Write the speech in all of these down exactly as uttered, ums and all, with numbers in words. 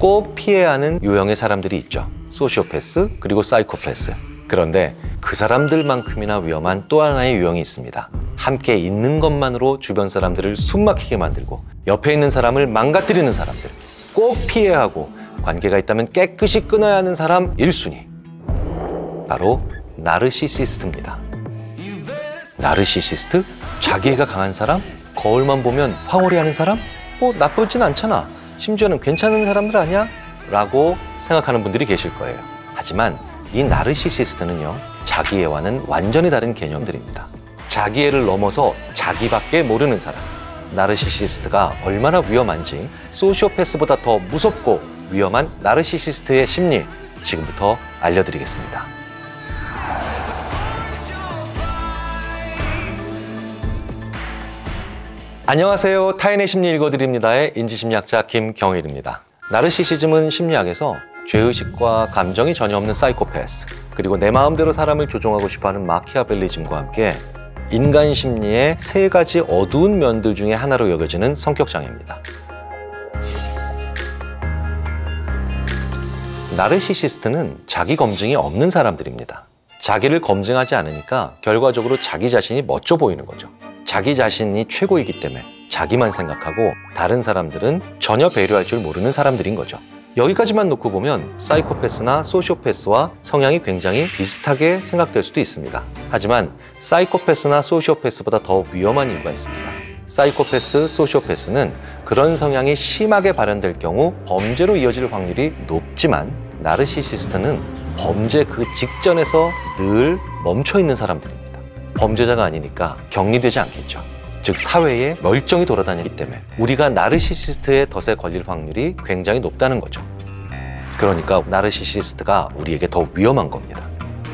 꼭 피해야 하는 유형의 사람들이 있죠. 소시오패스 그리고 사이코패스. 그런데 그 사람들만큼이나 위험한 또 하나의 유형이 있습니다. 함께 있는 것만으로 주변 사람들을 숨막히게 만들고 옆에 있는 사람을 망가뜨리는 사람들. 꼭 피해야 하고 관계가 있다면 깨끗이 끊어야 하는 사람 일 순위. 바로 나르시시스트입니다. 나르시시스트? 자기애가 강한 사람? 거울만 보면 황홀해하는 사람? 뭐 나쁘진 않잖아. 심지어는 괜찮은 사람들 아니야? 라고 생각하는 분들이 계실 거예요. 하지만 이 나르시시스트는요, 자기애와는 완전히 다른 개념들입니다. 자기애를 넘어서 자기밖에 모르는 사람. 나르시시스트가 얼마나 위험한지 소시오패스보다 더 무섭고 위험한 나르시시스트의 심리 지금부터 알려드리겠습니다. 안녕하세요. 타인의 심리 읽어드립니다의 인지심리학자 김경일입니다. 나르시시즘은 심리학에서 죄의식과 감정이 전혀 없는 사이코패스, 그리고 내 마음대로 사람을 조종하고 싶어하는 마키아벨리즘과 함께 인간 심리의 세 가지 어두운 면들 중에 하나로 여겨지는 성격장애입니다. 나르시시스트는 자기 검증이 없는 사람들입니다. 자기를 검증하지 않으니까 결과적으로 자기 자신이 멋져 보이는 거죠. 자기 자신이 최고이기 때문에 자기만 생각하고 다른 사람들은 전혀 배려할 줄 모르는 사람들인 거죠. 여기까지만 놓고 보면 사이코패스나 소시오패스와 성향이 굉장히 비슷하게 생각될 수도 있습니다. 하지만 사이코패스나 소시오패스보다 더 위험한 이유가 있습니다. 사이코패스, 소시오패스는 그런 성향이 심하게 발현될 경우 범죄로 이어질 확률이 높지만 나르시시스트는 범죄 그 직전에서 늘 멈춰있는 사람들입니다. 범죄자가 아니니까 격리되지 않겠죠. 즉 사회에 멀쩡히 돌아다니기 때문에 우리가 나르시시스트의 덫에 걸릴 확률이 굉장히 높다는 거죠. 그러니까 나르시시스트가 우리에게 더 위험한 겁니다.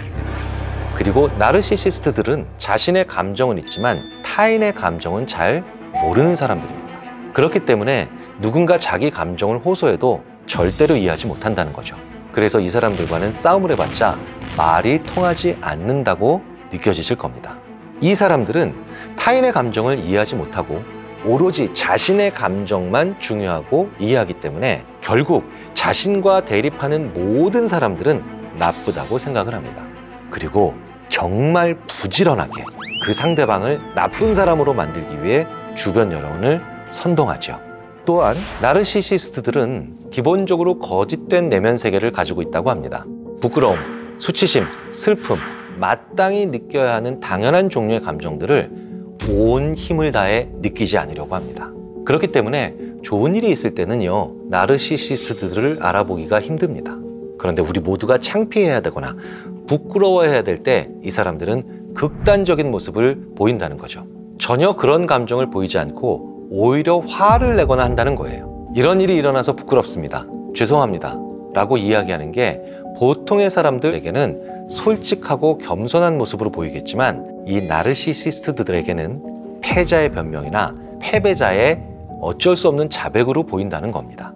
그리고 나르시시스트들은 자신의 감정은 있지만 타인의 감정은 잘 모르는 사람들입니다. 그렇기 때문에 누군가 자기 감정을 호소해도 절대로 이해하지 못한다는 거죠. 그래서 이 사람들과는 싸움을 해봤자 말이 통하지 않는다고 느껴지실 겁니다. 이 사람들은 타인의 감정을 이해하지 못하고 오로지 자신의 감정만 중요하고 이해하기 때문에 결국 자신과 대립하는 모든 사람들은 나쁘다고 생각을 합니다. 그리고 정말 부지런하게 그 상대방을 나쁜 사람으로 만들기 위해 주변 여론을 선동하죠. 또한 나르시시스트들은 기본적으로 거짓된 내면 세계를 가지고 있다고 합니다. 부끄러움, 수치심, 슬픔, 마땅히 느껴야 하는 당연한 종류의 감정들을 온 힘을 다해 느끼지 않으려고 합니다. 그렇기 때문에 좋은 일이 있을 때는요, 나르시시스트들을 알아보기가 힘듭니다. 그런데 우리 모두가 창피해야 되거나 부끄러워해야 될 때 이 사람들은 극단적인 모습을 보인다는 거죠. 전혀 그런 감정을 보이지 않고 오히려 화를 내거나 한다는 거예요. 이런 일이 일어나서 부끄럽습니다. 죄송합니다. 라고 이야기하는 게 보통의 사람들에게는 솔직하고 겸손한 모습으로 보이겠지만 이 나르시시스트들에게는 패자의 변명이나 패배자의 어쩔 수 없는 자백으로 보인다는 겁니다.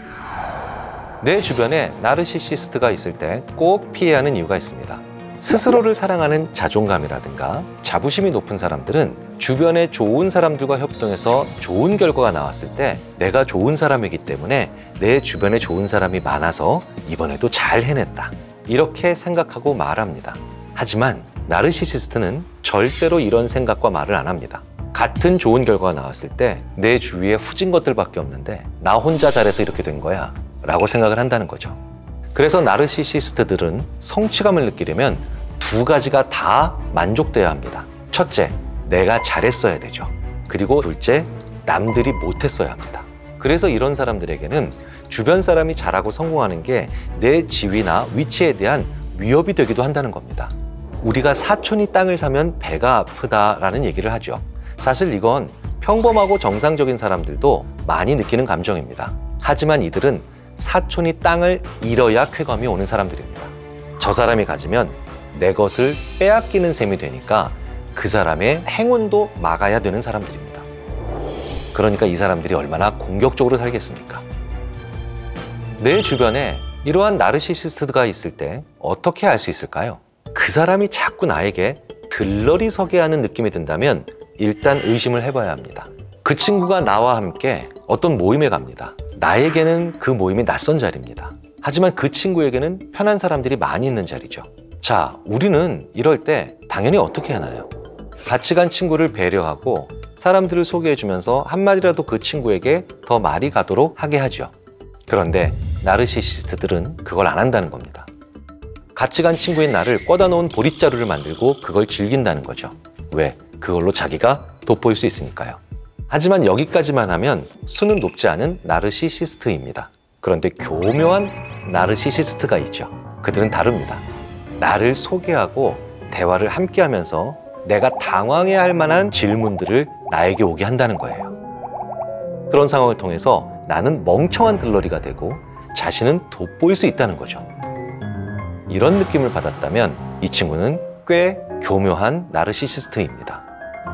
내 주변에 나르시시스트가 있을 때 꼭 피해야 하는 이유가 있습니다. 스스로를 사랑하는 자존감이라든가 자부심이 높은 사람들은 주변에 좋은 사람들과 협동해서 좋은 결과가 나왔을 때 내가 좋은 사람이기 때문에 내 주변에 좋은 사람이 많아서 이번에도 잘 해냈다, 이렇게 생각하고 말합니다. 하지만 나르시시스트는 절대로 이런 생각과 말을 안 합니다. 같은 좋은 결과가 나왔을 때 내 주위에 후진 것들밖에 없는데 나 혼자 잘해서 이렇게 된 거야 라고 생각을 한다는 거죠. 그래서 나르시시스트들은 성취감을 느끼려면 두 가지가 다 만족돼야 합니다. 첫째, 내가 잘했어야 되죠. 그리고 둘째, 남들이 못했어야 합니다. 그래서 이런 사람들에게는 주변 사람이 잘하고 성공하는 게 내 지위나 위치에 대한 위협이 되기도 한다는 겁니다. 우리가 사촌이 땅을 사면 배가 아프다라는 얘기를 하죠. 사실 이건 평범하고 정상적인 사람들도 많이 느끼는 감정입니다. 하지만 이들은 사촌이 땅을 잃어야 쾌감이 오는 사람들입니다. 저 사람이 가지면 내 것을 빼앗기는 셈이 되니까 그 사람의 행운도 막아야 되는 사람들입니다. 그러니까 이 사람들이 얼마나 공격적으로 살겠습니까? 내 주변에 이러한 나르시시스트가 있을 때 어떻게 알 수 있을까요? 그 사람이 자꾸 나에게 들러리 서게 하는 느낌이 든다면 일단 의심을 해봐야 합니다. 그 친구가 나와 함께 어떤 모임에 갑니다. 나에게는 그 모임이 낯선 자리입니다. 하지만 그 친구에게는 편한 사람들이 많이 있는 자리죠. 자, 우리는 이럴 때 당연히 어떻게 하나요? 같이 간 친구를 배려하고 사람들을 소개해주면서 한마디라도 그 친구에게 더 말이 가도록 하게 하죠. 그런데 나르시시스트들은 그걸 안 한다는 겁니다. 같이 간 친구인 나를 꿔다 놓은 보릿자루를 만들고 그걸 즐긴다는 거죠. 왜? 그걸로 자기가 돋보일 수 있으니까요. 하지만 여기까지만 하면 수는 높지 않은 나르시시스트입니다. 그런데 교묘한 나르시시스트가 있죠. 그들은 다릅니다. 나를 소개하고 대화를 함께 하면서 내가 당황해야 할 만한 질문들을 나에게 오게 한다는 거예요. 그런 상황을 통해서 나는 멍청한 들러리가 되고 자신은 돋보일 수 있다는 거죠. 이런 느낌을 받았다면 이 친구는 꽤 교묘한 나르시시스트입니다.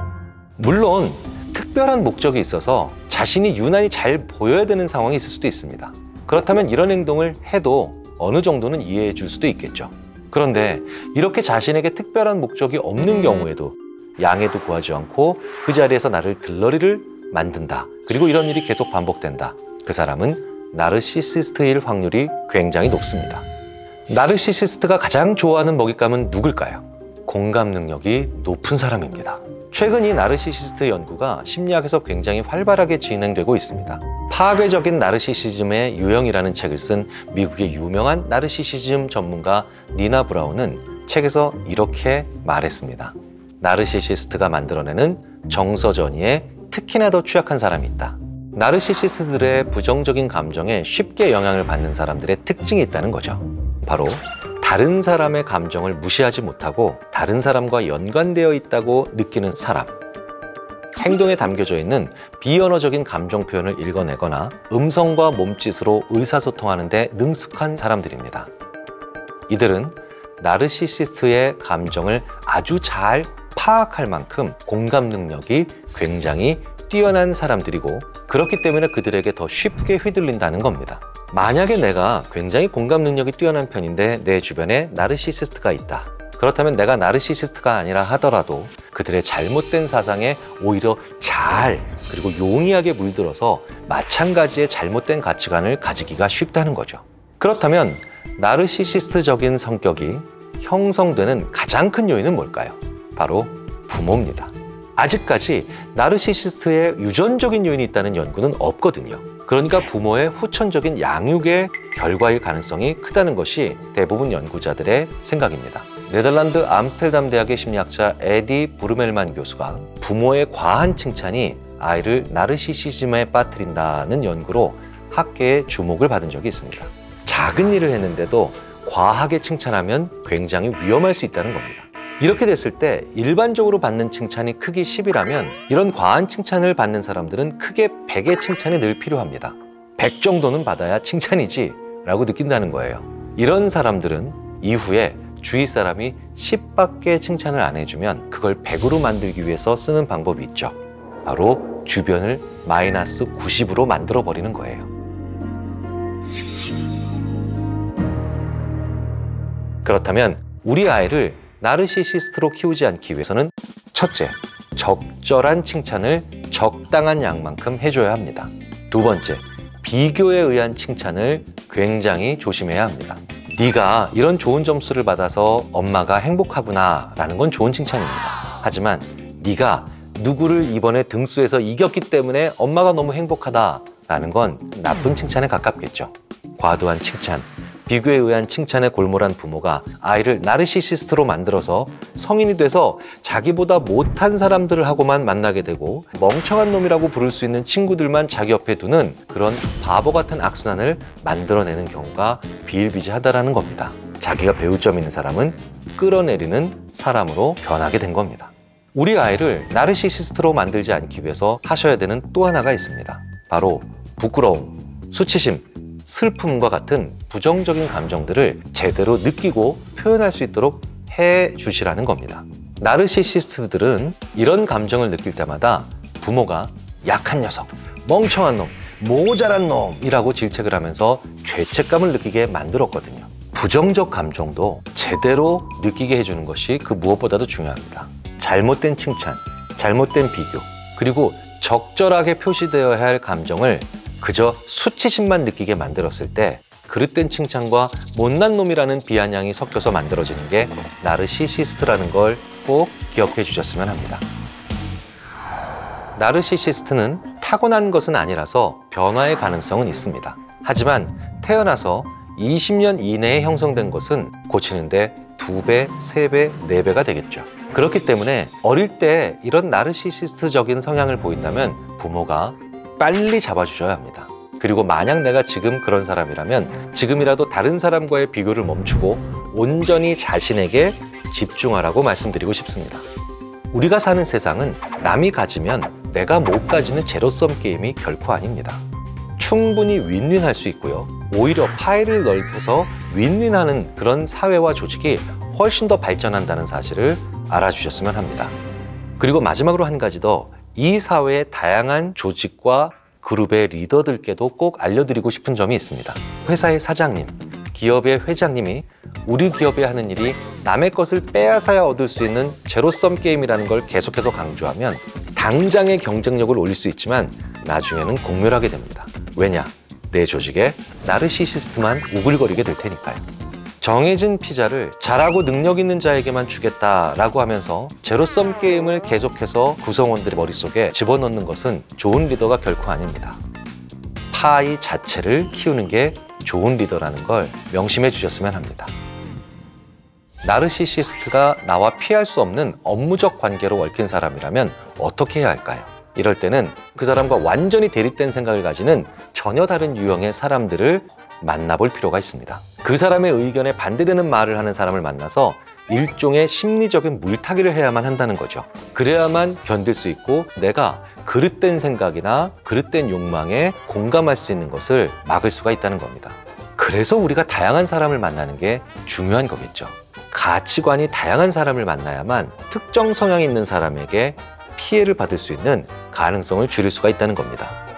물론 특별한 목적이 있어서 자신이 유난히 잘 보여야 되는 상황이 있을 수도 있습니다. 그렇다면 이런 행동을 해도 어느 정도는 이해해 줄 수도 있겠죠. 그런데 이렇게 자신에게 특별한 목적이 없는 경우에도 양해도 구하지 않고 그 자리에서 나를 들러리를 만든다. 그리고 이런 일이 계속 반복된다. 그 사람은 나르시시스트일 확률이 굉장히 높습니다. 나르시시스트가 가장 좋아하는 먹잇감은 누굴까요? 공감 능력이 높은 사람입니다. 최근 이 나르시시스트 연구가 심리학에서 굉장히 활발하게 진행되고 있습니다. 파괴적인 나르시시즘의 유형이라는 책을 쓴 미국의 유명한 나르시시즘 전문가 니나 브라운은 책에서 이렇게 말했습니다. 나르시시스트가 만들어내는 정서전이에 특히나 더 취약한 사람이 있다. 나르시시스트들의 부정적인 감정에 쉽게 영향을 받는 사람들의 특징이 있다는 거죠. 바로 다른 사람의 감정을 무시하지 못하고 다른 사람과 연관되어 있다고 느끼는 사람, 행동에 담겨져 있는 비언어적인 감정 표현을 읽어내거나 음성과 몸짓으로 의사소통하는 데 능숙한 사람들입니다. 이들은 나르시시스트의 감정을 아주 잘 파악할 만큼 공감 능력이 굉장히 뛰어난 사람들이고 그렇기 때문에 그들에게 더 쉽게 휘둘린다는 겁니다. 만약에 내가 굉장히 공감 능력이 뛰어난 편인데 내 주변에 나르시시스트가 있다. 그렇다면 내가 나르시시스트가 아니라 하더라도 그들의 잘못된 사상에 오히려 잘 그리고 용이하게 물들어서 마찬가지의 잘못된 가치관을 가지기가 쉽다는 거죠. 그렇다면 나르시시스트적인 성격이 형성되는 가장 큰 요인은 뭘까요? 바로 부모입니다. 아직까지 나르시시스트의 유전적인 요인이 있다는 연구는 없거든요. 그러니까 부모의 후천적인 양육의 결과일 가능성이 크다는 것이 대부분 연구자들의 생각입니다. 네덜란드 암스테르담 대학의 심리학자 에디 브루멜만 교수가 부모의 과한 칭찬이 아이를 나르시시즘에 빠뜨린다는 연구로 학계의 주목을 받은 적이 있습니다. 작은 일을 했는데도 과하게 칭찬하면 굉장히 위험할 수 있다는 겁니다. 이렇게 됐을 때 일반적으로 받는 칭찬이 크기 십이라면 이런 과한 칭찬을 받는 사람들은 크게 백의 칭찬이 늘 필요합니다. 백 정도는 받아야 칭찬이지 라고 느낀다는 거예요. 이런 사람들은 이후에 주위 사람이 십밖에 칭찬을 안 해주면 그걸 백으로 만들기 위해서 쓰는 방법이 있죠. 바로 주변을 마이너스 구십으로 만들어 버리는 거예요. 그렇다면 우리 아이를 나르시시스트로 키우지 않기 위해서는 첫째, 적절한 칭찬을 적당한 양만큼 해줘야 합니다. 두 번째, 비교에 의한 칭찬을 굉장히 조심해야 합니다. 네가 이런 좋은 점수를 받아서 엄마가 행복하구나 라는 건 좋은 칭찬입니다. 하지만 네가 누구를 이번에 등수에서 이겼기 때문에 엄마가 너무 행복하다 라는 건 나쁜 칭찬에 가깝겠죠. 과도한 칭찬, 비교에 의한 칭찬에 골몰한 부모가 아이를 나르시시스트로 만들어서 성인이 돼서 자기보다 못한 사람들을 하고만 만나게 되고 멍청한 놈이라고 부를 수 있는 친구들만 자기 옆에 두는 그런 바보 같은 악순환을 만들어내는 경우가 비일비재하다라는 겁니다. 자기가 배울 점 있는 사람은 끌어내리는 사람으로 변하게 된 겁니다. 우리 아이를 나르시시스트로 만들지 않기 위해서 하셔야 되는 또 하나가 있습니다. 바로 부끄러움, 수치심, 슬픔과 같은 부정적인 감정들을 제대로 느끼고 표현할 수 있도록 해 주시라는 겁니다. 나르시시스트들은 이런 감정을 느낄 때마다 부모가 약한 녀석, 멍청한 놈, 모자란 놈이라고 질책을 하면서 죄책감을 느끼게 만들었거든요. 부정적 감정도 제대로 느끼게 해주는 것이 그 무엇보다도 중요합니다. 잘못된 칭찬, 잘못된 비교, 그리고 적절하게 표시되어야 할 감정을 그저 수치심만 느끼게 만들었을 때 그릇된 칭찬과 못난 놈이라는 비아냥이 섞여서 만들어지는 게 나르시시스트라는 걸 꼭 기억해 주셨으면 합니다. 나르시시스트는 타고난 것은 아니라서 변화의 가능성은 있습니다. 하지만 태어나서 이십 년 이내에 형성된 것은 고치는데 두 배, 세 배, 네 배가 되겠죠. 그렇기 때문에 어릴 때 이런 나르시시스트적인 성향을 보인다면 부모가 빨리 잡아주셔야 합니다. 그리고 만약 내가 지금 그런 사람이라면 지금이라도 다른 사람과의 비교를 멈추고 온전히 자신에게 집중하라고 말씀드리고 싶습니다. 우리가 사는 세상은 남이 가지면 내가 못 가지는 제로섬 게임이 결코 아닙니다. 충분히 윈윈할 수 있고요. 오히려 파일을 넓혀서 윈윈하는 그런 사회와 조직이 훨씬 더 발전한다는 사실을 알아주셨으면 합니다. 그리고 마지막으로 한 가지 더, 이 사회의 다양한 조직과 그룹의 리더들께도 꼭 알려드리고 싶은 점이 있습니다. 회사의 사장님, 기업의 회장님이 우리 기업이 하는 일이 남의 것을 빼앗아야 얻을 수 있는 제로섬 게임이라는 걸 계속해서 강조하면 당장의 경쟁력을 올릴 수 있지만 나중에는 공멸하게 됩니다. 왜냐? 내 조직에 나르시시스트만 우글거리게 될 테니까요. 정해진 피자를 잘하고 능력 있는 자에게만 주겠다라고 하면서 제로섬 게임을 계속해서 구성원들의 머릿속에 집어넣는 것은 좋은 리더가 결코 아닙니다. 파이 자체를 키우는 게 좋은 리더라는 걸 명심해 주셨으면 합니다. 나르시시스트가 나와 피할 수 없는 업무적 관계로 얽힌 사람이라면 어떻게 해야 할까요? 이럴 때는 그 사람과 완전히 대립된 생각을 가지는 전혀 다른 유형의 사람들을 만나볼 필요가 있습니다. 그 사람의 의견에 반대되는 말을 하는 사람을 만나서 일종의 심리적인 물타기를 해야만 한다는 거죠. 그래야만 견딜 수 있고 내가 그릇된 생각이나 그릇된 욕망에 공감할 수 있는 것을 막을 수가 있다는 겁니다. 그래서 우리가 다양한 사람을 만나는 게 중요한 거겠죠. 가치관이 다양한 사람을 만나야만 특정 성향이 있는 사람에게 피해를 받을 수 있는 가능성을 줄일 수가 있다는 겁니다.